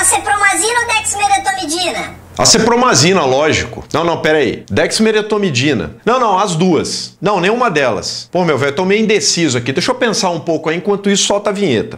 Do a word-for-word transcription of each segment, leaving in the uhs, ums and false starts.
Acepromazina ou dexmedetomidina? Acepromazina, lógico. Não, não, pera aí. Dexmedetomidina. Não, não, as duas. Não, nenhuma delas. Pô, meu velho, eu tô meio indeciso aqui. Deixa eu pensar um pouco aí, enquanto isso solta a vinheta.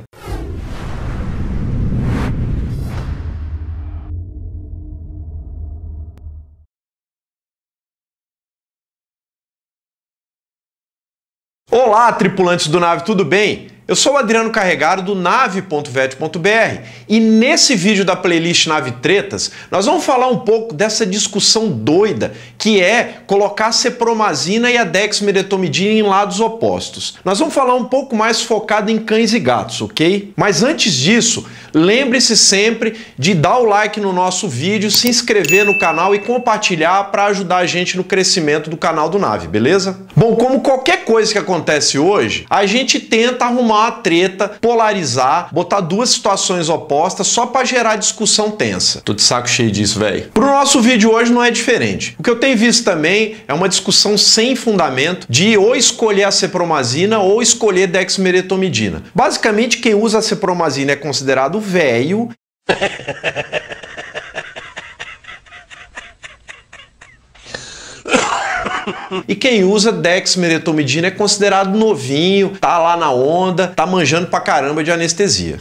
Olá, tripulantes do Nave, tudo bem? Eu sou o Adriano Carregado do nave ponto vet ponto br e nesse vídeo da playlist Nave Tretas nós vamos falar um pouco dessa discussão doida que é colocar a acepromazina e a dexmedetomidina em lados opostos. Nós vamos falar um pouco mais focado em cães e gatos, ok? Mas antes disso, lembre-se sempre de dar o like no nosso vídeo, se inscrever no canal e compartilhar para ajudar a gente no crescimento do canal do Nave, beleza? Bom, como qualquer coisa que acontece hoje, a gente tenta arrumar uma treta, polarizar, botar duas situações opostas só para gerar discussão tensa. Tô de saco cheio disso, velho. Pro nosso vídeo hoje não é diferente. O que eu tenho visto também é uma discussão sem fundamento de ou escolher a acepromazina ou escolher dexmedetomidina. Basicamente, quem usa a acepromazina é considerado velho. E quem usa dexmedetomidina é considerado novinho, tá lá na onda, tá manjando pra caramba de anestesia.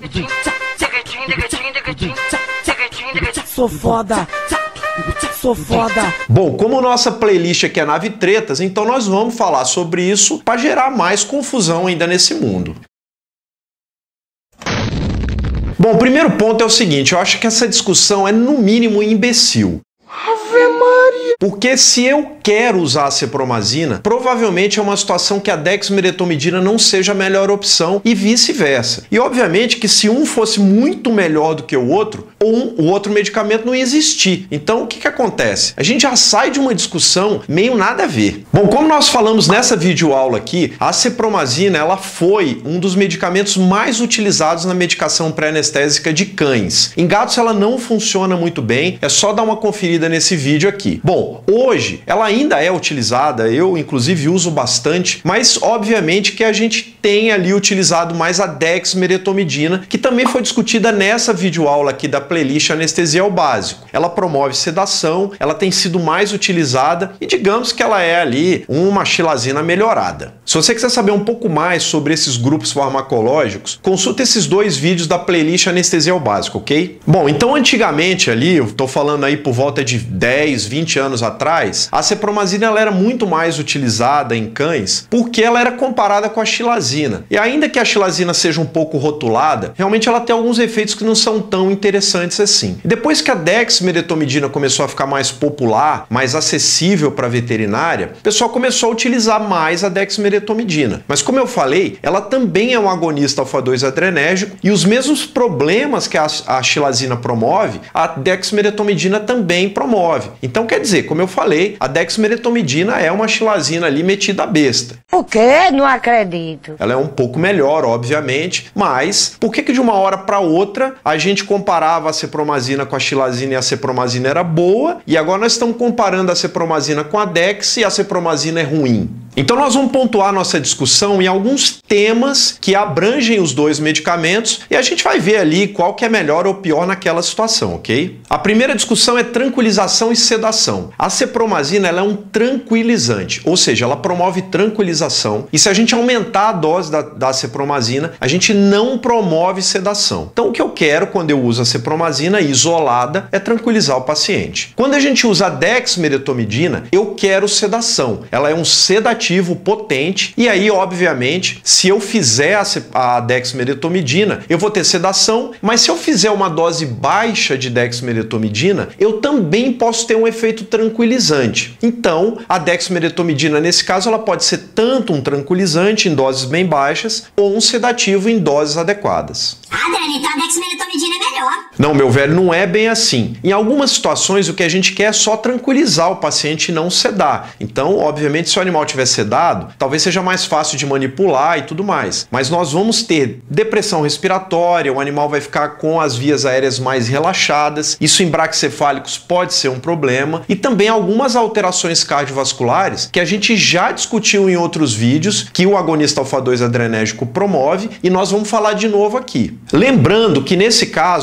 Sou foda! Sou foda! Bom, como nossa playlist aqui é Nave Tretas, então nós vamos falar sobre isso para gerar mais confusão ainda nesse mundo. Bom, o primeiro ponto é o seguinte, eu acho que essa discussão é no mínimo imbecil. Ave Maria! Porque se eu quero usar a acepromazina, provavelmente é uma situação que a dexmedetomidina não seja a melhor opção e vice-versa. E obviamente que se um fosse muito melhor do que o outro, um, o outro medicamento não ia existir. Então o que que acontece? A gente já sai de uma discussão meio nada a ver. Bom, como nós falamos nessa videoaula aqui, a acepromazina ela foi um dos medicamentos mais utilizados na medicação pré-anestésica de cães. Em gatos ela não funciona muito bem, é só dar uma conferida nesse vídeo aqui. Bom, hoje ela ainda é utilizada, eu inclusive uso bastante, mas obviamente que a gente tem ali utilizado mais a dexmedetomidina, que também foi discutida nessa videoaula aqui da playlist Anestesia ao Básico. Ela promove sedação, ela tem sido mais utilizada e digamos que ela é ali uma xilazina melhorada. Se você quiser saber um pouco mais sobre esses grupos farmacológicos, consulta esses dois vídeos da playlist Anestesia ao Básico, ok? Bom, então antigamente ali, eu tô falando aí por volta de dez, vinte anos atrás, a acepromazina ela era muito mais utilizada em cães porque ela era comparada com a xilazina. E ainda que a xilazina seja um pouco rotulada, realmente ela tem alguns efeitos que não são tão interessantes assim. E depois que a dexmedetomidina começou a ficar mais popular, mais acessível para a veterinária, o pessoal começou a utilizar mais a dexmedetomidina. Mas como eu falei, ela também é um agonista alfa dois adrenérgico e os mesmos problemas que a, a xilazina promove, a dexmedetomidina também promove. Então quer dizer, como eu falei, a dexmedetomidina é uma xilazina ali metida à besta. O quê? Não acredito. Ela é um pouco melhor, obviamente, mas por que que de uma hora para outra a gente comparava a acepromazina com a xilazina e a acepromazina era boa e agora nós estamos comparando a acepromazina com a dex e a acepromazina é ruim? Então nós vamos pontuar nossa discussão em alguns temas que abrangem os dois medicamentos e a gente vai ver ali qual que é melhor ou pior naquela situação, ok? A primeira discussão é tranquilização e sedação. A acepromazina ela é um tranquilizante, ou seja, ela promove tranquilização e se a gente aumentar a dose da, da acepromazina, a gente não promove sedação. Então o que eu quero quando eu uso a acepromazina isolada é tranquilizar o paciente. Quando a gente usa a dexmedetomidina, eu quero sedação. Ela é um sedativo potente e aí, obviamente, se eu fizer a dexmedetomidina, eu vou ter sedação, mas se eu fizer uma dose baixa de dexmedetomidina, eu também posso ter um efeito tranquilizante. Então, a dexmedetomidina, nesse caso, ela pode ser tanto um tranquilizante em doses bem baixas ou um sedativo em doses adequadas. Ah, Dani, então a dexmedetomidina é melhor. Não, meu velho, não é bem assim. Em algumas situações, o que a gente quer é só tranquilizar o paciente e não sedar. Então, obviamente, se o animal tiver sedado, talvez seja mais fácil de manipular e tudo mais. Mas nós vamos ter depressão respiratória, o animal vai ficar com as vias aéreas mais relaxadas. Isso em braquicefálicos pode ser um problema. E também algumas alterações cardiovasculares que a gente já discutiu em outros vídeos, que o agonista alfa dois adrenérgico promove, e nós vamos falar de novo aqui. Lembrando que nesse caso, a dexmedetomidina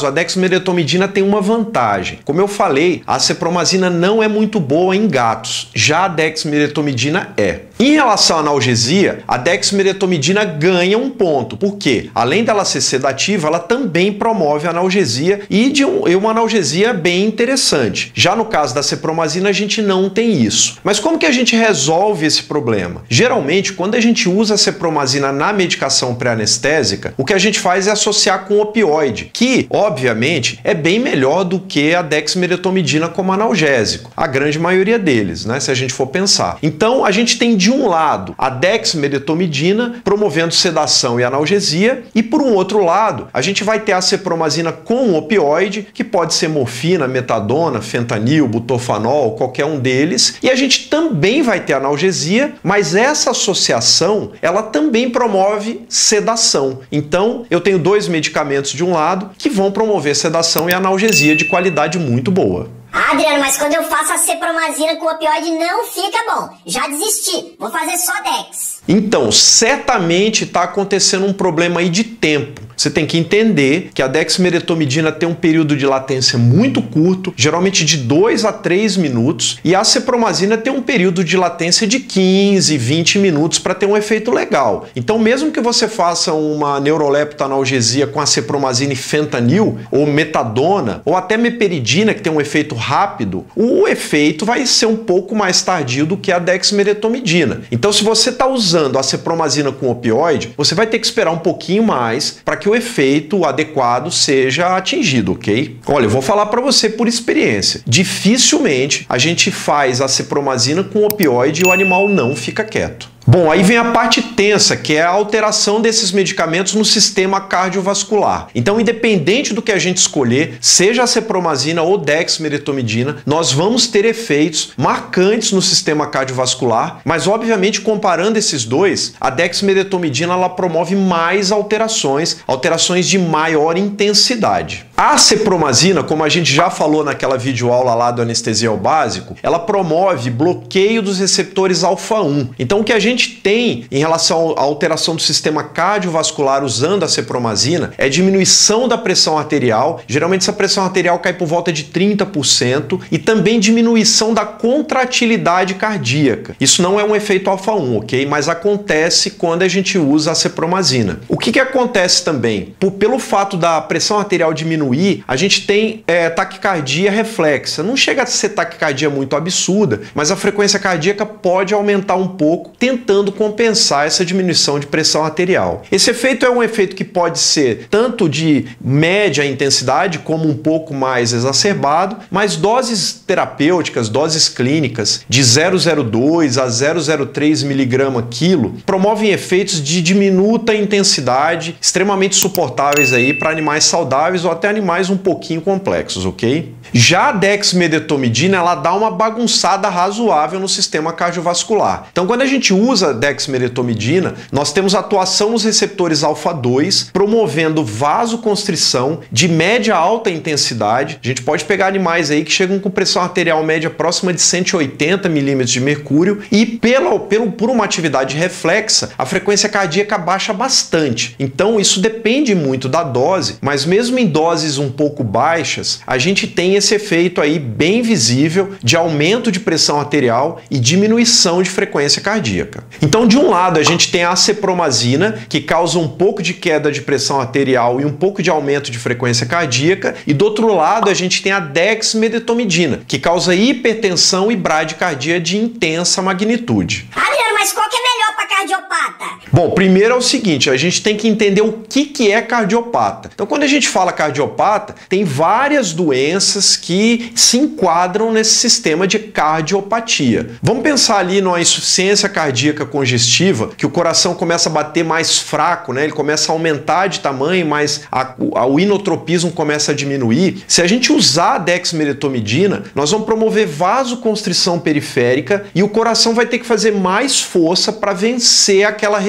dexmedetomidina tem uma vantagem. Como eu falei, a acepromazina não é muito boa em gatos, já a dexmedetomidina é. Em relação à analgesia, a dexmedetomidina ganha um ponto, porque além dela ser sedativa, ela também promove a analgesia e de um, uma analgesia bem interessante. Já no caso da acepromazina, a gente não tem isso. Mas como que a gente resolve esse problema? Geralmente, quando a gente usa a acepromazina na medicação pré-anestésica, o que a gente faz é associar com opioide, que, obviamente, é bem melhor do que a dexmedetomidina como analgésico. A grande maioria deles, né, se a gente for pensar. Então, a gente tem de um lado a dexmedetomidina promovendo sedação e analgesia, e por um outro lado, a gente vai ter a acepromazina com opioide, que pode ser morfina, metadona, fentanil, butorfanol, qualquer um deles, e a gente também vai ter analgesia, mas essa associação, ela também promove sedação. Então, eu tenho dois medicamentos de um lado que vão promover sedação e analgesia de qualidade muito boa. Ah, Adriano, mas quando eu faço a acepromazina com opioide não fica bom. Já desisti. Vou fazer só Dex. Então, certamente está acontecendo um problema aí de tempo. Você tem que entender que a dexmedetomidina tem um período de latência muito curto, geralmente de dois a três minutos, e a acepromazina tem um período de latência de quinze, vinte minutos para ter um efeito legal. Então, mesmo que você faça uma neuroleptoanalgesia com acepromazina e fentanil, ou metadona, ou até meperidina, que tem um efeito rápido, o efeito vai ser um pouco mais tardio do que a dexmedetomidina. Então, se você está usando a acepromazina com opioide, você vai ter que esperar um pouquinho mais para que o efeito adequado seja atingido, ok? Olha, eu vou falar para você por experiência. Dificilmente a gente faz a acepromazina com opioide e o animal não fica quieto. Bom, aí vem a parte tensa, que é a alteração desses medicamentos no sistema cardiovascular. Então, independente do que a gente escolher, seja a acepromazina ou dexmedetomidina, nós vamos ter efeitos marcantes no sistema cardiovascular, mas obviamente comparando esses dois, a dexmedetomidina ela promove mais alterações, alterações de maior intensidade. A acepromazina, como a gente já falou naquela videoaula lá do anestesia ao básico, ela promove bloqueio dos receptores alfa um. Então, o que a gente tem em relação à alteração do sistema cardiovascular usando a acepromazina é diminuição da pressão arterial. Geralmente essa pressão arterial cai por volta de trinta por cento e também diminuição da contratilidade cardíaca. Isso não é um efeito alfa um, ok? Mas acontece quando a gente usa a acepromazina. O que que acontece também? Por, pelo fato da pressão arterial diminuir, a gente tem é, taquicardia reflexa. Não chega a ser taquicardia muito absurda, mas a frequência cardíaca pode aumentar um pouco, tentando compensar essa diminuição de pressão arterial. Esse efeito é um efeito que pode ser tanto de média intensidade como um pouco mais exacerbado, mas doses terapêuticas, doses clínicas de zero vírgula zero dois a zero vírgula zero três miligrama quilo promovem efeitos de diminuta intensidade extremamente suportáveis aí para animais saudáveis ou até animais um pouquinho complexos, ok? Já a dexmedetomidina, ela dá uma bagunçada razoável no sistema cardiovascular. Então, quando a gente usa a dexmedetomidina, nós temos atuação nos receptores alfa dois, promovendo vasoconstrição de média a alta intensidade. A gente pode pegar animais aí que chegam com pressão arterial média próxima de cento e oitenta milímetros de mercúrio e, pela, pelo, por uma atividade reflexa, a frequência cardíaca baixa bastante. Então, isso depende muito da dose, mas mesmo em doses um pouco baixas, a gente tem esse efeito aí bem visível de aumento de pressão arterial e diminuição de frequência cardíaca. Então, de um lado, a gente tem a acepromazina, que causa um pouco de queda de pressão arterial e um pouco de aumento de frequência cardíaca, e do outro lado, a gente tem a dexmedetomidina, que causa hipertensão e bradicardia de intensa magnitude. Adriano, mas qual que é melhor para cardiopata? Bom, primeiro é o seguinte, a gente tem que entender o que, que é cardiopata. Então, quando a gente fala cardiopata, tem várias doenças que se enquadram nesse sistema de cardiopatia. Vamos pensar ali numa insuficiência cardíaca congestiva, que o coração começa a bater mais fraco, né? Ele começa a aumentar de tamanho, mas a, a, o inotropismo começa a diminuir. Se a gente usar a dexmedetomidina, nós vamos promover vasoconstrição periférica e o coração vai ter que fazer mais força para vencer aquela resistência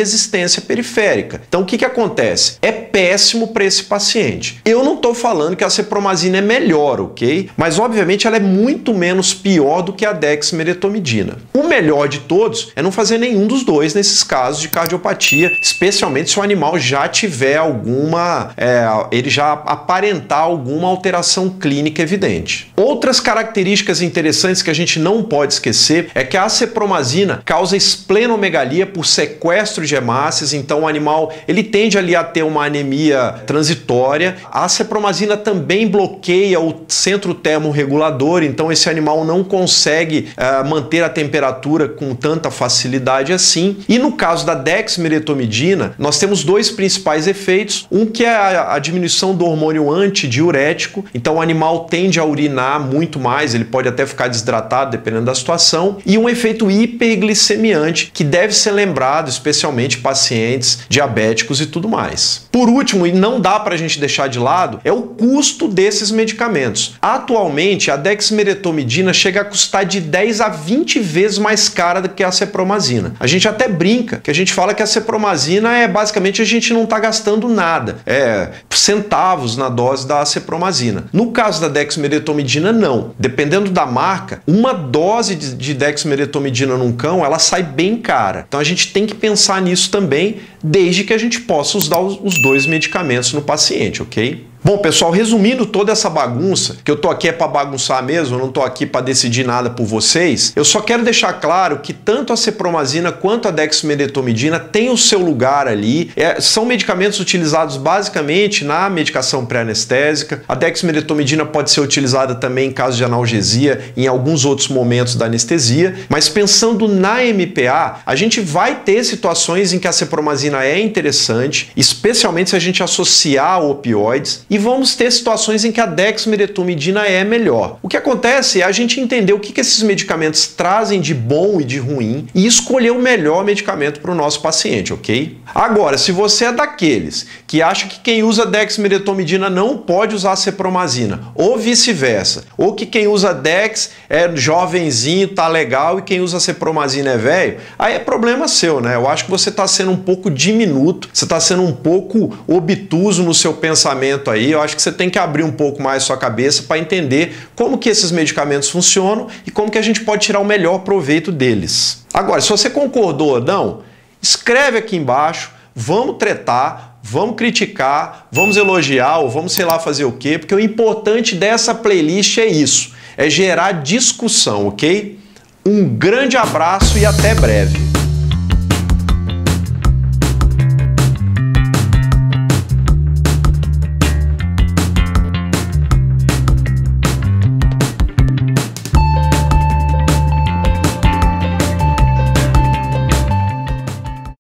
resistência periférica. Então o que que acontece? É péssimo para esse paciente. Eu não estou falando que a cepromazina é melhor, ok? Mas obviamente ela é muito menos pior do que a dexmedetomidina. O melhor de todos é não fazer nenhum dos dois nesses casos de cardiopatia, especialmente se o animal já tiver alguma, é, ele já aparentar alguma alteração clínica evidente. Outras características interessantes que a gente não pode esquecer é que a acepromazina causa esplenomegalia por sequestro de hemácias, então o animal ele tende ali a ter uma anemia transitória. A acepromazina também bloqueia o centro termorregulador, então esse animal não consegue uh, manter a temperatura com tanta facilidade assim. E no caso da dexmedetomidina, nós temos dois principais efeitos, um que é a, a diminuição do hormônio antidiurético, então o animal tende a urinar muito mais, ele pode até ficar desidratado dependendo da situação, e um efeito hiperglicemiante que deve ser lembrado, especialmente pacientes diabéticos e tudo mais. Por último, e não dá para a gente deixar de lado, é o custo desses medicamentos. Atualmente, a dexmedetomidina chega a custar de dez a vinte vezes mais cara do que a cepromazina. A gente até brinca, que a gente fala que a cepromazina é basicamente a gente não está gastando nada, é centavos na dose da cepromazina. No caso da dexmedetomidina, não. Dependendo da marca, uma dose de, de dexmedetomidina num cão, ela sai bem cara. Então a gente tem que pensar nisso também, desde que a gente possa usar os, os dois medicamentos no paciente, ok? Bom, pessoal, resumindo toda essa bagunça, que eu tô aqui é para bagunçar mesmo, eu não tô aqui para decidir nada por vocês, eu só quero deixar claro que tanto a cepromazina quanto a dexmedetomidina têm o seu lugar ali, é, são medicamentos utilizados basicamente na medicação pré-anestésica. A dexmedetomidina pode ser utilizada também em caso de analgesia, em alguns outros momentos da anestesia, mas pensando na M P A, a gente vai ter situações em que a cepromazina é interessante, especialmente se a gente associar a opioides, e vamos ter situações em que a dexmedetomidina é melhor. O que acontece é a gente entender o que, que esses medicamentos trazem de bom e de ruim e escolher o melhor medicamento para o nosso paciente, ok? Agora, se você é daqueles que acha que quem usa dexmedetomidina não pode usar cepromazina, ou vice-versa, ou que quem usa dex é jovenzinho, tá legal, e quem usa cepromazina é velho, aí é problema seu, né? Eu acho que você está sendo um pouco diminuto, você está sendo um pouco obtuso no seu pensamento aí. Eu acho que você tem que abrir um pouco mais sua cabeça para entender como que esses medicamentos funcionam e como que a gente pode tirar o melhor proveito deles. Agora, se você concordou ou não, escreve aqui embaixo, vamos tretar, vamos criticar, vamos elogiar ou vamos sei lá fazer o quê, porque o importante dessa playlist é isso, é gerar discussão, ok? Um grande abraço e até breve.